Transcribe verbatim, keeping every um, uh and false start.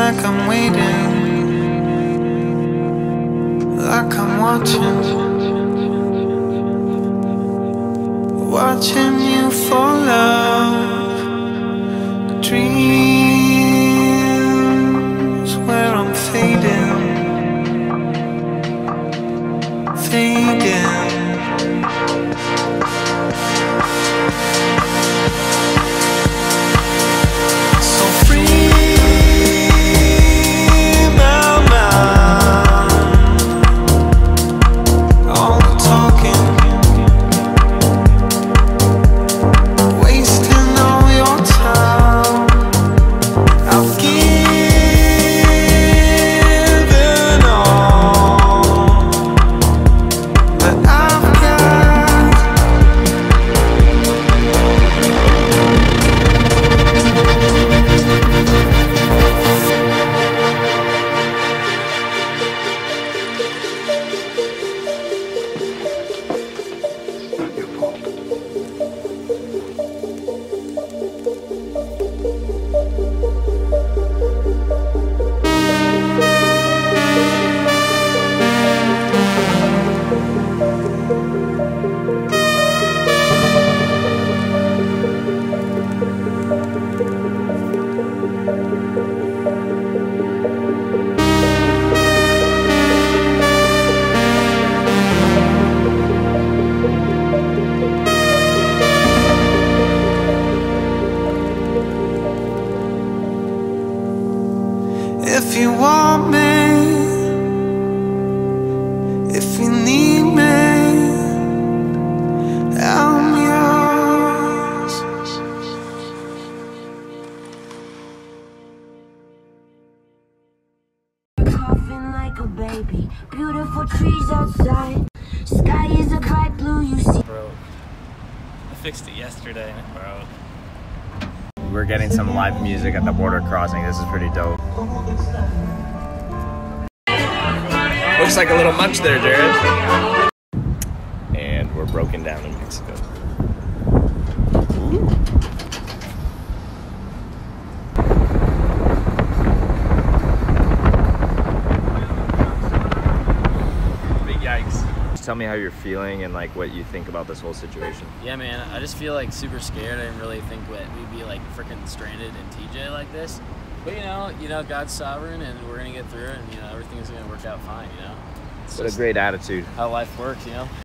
like I'm waiting, like I'm watching, watching you for love. Dreams where I'm fading, fading. If you want me, if you need me, I'm yours. Coughing like a baby, beautiful trees outside, sky is a bright blue, you see. Broke. I fixed it yesterday and it broke. We're getting some live music at the border crossing. This is pretty dope. Looks like a little munch there, Jared. And we're broken down in Mexico. Ooh. Big yikes. Just tell me how you're feeling and like what you think about this whole situation. Yeah, man, I just feel like super scared. I didn't really think that we'd be like freaking stranded in T J like this. But you know, you know, God's sovereign, and we're gonna get through it, and you know, everything's gonna work out fine. You know, it's what a great attitude. how life works. You know.